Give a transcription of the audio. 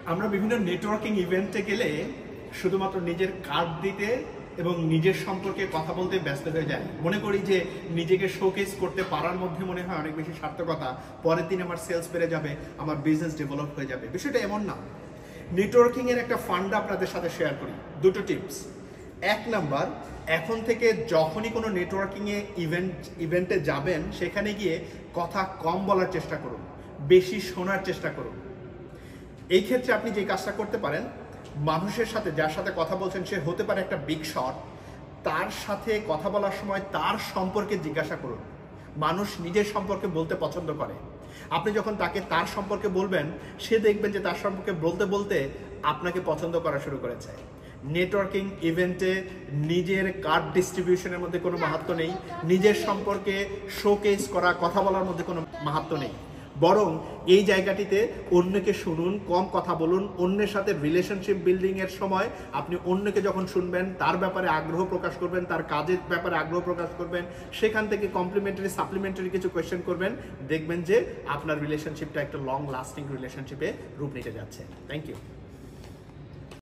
আমরা বিভিন্ন নেটওয়ার্কিং ইভেন্টে গেলে শুধুমাত্র নিজের কার্ড দিতে এবং নিজের সম্পর্কে কথা বলতে ব্যস্ত হয়ে যায়। মনে করি যে নিজেকে শোকেস করতে পারার মধ্যে মনে হয় অনেক বেশি সার্থকতা, পরের দিন আমার সেলস বেড়ে যাবে, আমার বিজনেস ডেভেলপ হয়ে যাবে। বিষয়টা এমন না। নেটওয়ার্কিং এর একটা ফান্ডা আপনাদের সাথে শেয়ার করি, দুটো টিপস। এক নাম্বার, এখন থেকে যখনই কোনো নেটওয়ার্কিং এ ইভেন্টে যাবেন, সেখানে গিয়ে কথা কম বলার চেষ্টা করুন, বেশি শোনার চেষ্টা করুন। এই ক্ষেত্রে আপনি যে কাজটা করতে পারেন, মানুষের সাথে যার সাথে কথা বলছেন সে হতে পারে একটা বিগ শট, তার সাথে কথা বলার সময় তার সম্পর্কে জিজ্ঞাসা করুন। মানুষ নিজের সম্পর্কে বলতে পছন্দ করে। আপনি যখন তাকে তার সম্পর্কে বলবেন, সে দেখবেন যে তার সম্পর্কে বলতে বলতে আপনাকে পছন্দ করা শুরু করেছে। নেটওয়ার্কিং ইভেন্টে নিজের কার্ড ডিস্ট্রিবিউশনের মধ্যে কোনো মাহাত্ম্য নেই, নিজের সম্পর্কে শোকেস করা, কথা বলার মধ্যে কোনো মাহাত্ম্য নেই। বরং এই জায়গাটিতে অন্যকে শুনুন, কম কথা বলুন। অন্যের সাথে রিলেশনশিপ বিল্ডিং এর সময় আপনি অন্যকে যখন শুনবেন, তার ব্যাপারে আগ্রহ প্রকাশ করবেন, তার কাজের ব্যাপারে আগ্রহ প্রকাশ করবেন, সেখান থেকে কমপ্লিমেন্টারি সাপ্লিমেন্টারি কিছু কোয়েশ্চেন করবেন, দেখবেন যে আপনার রিলেশনশিপটা একটা লং লাস্টিং রিলেশনশিপে রূপ নিতে যাচ্ছে। Thank you.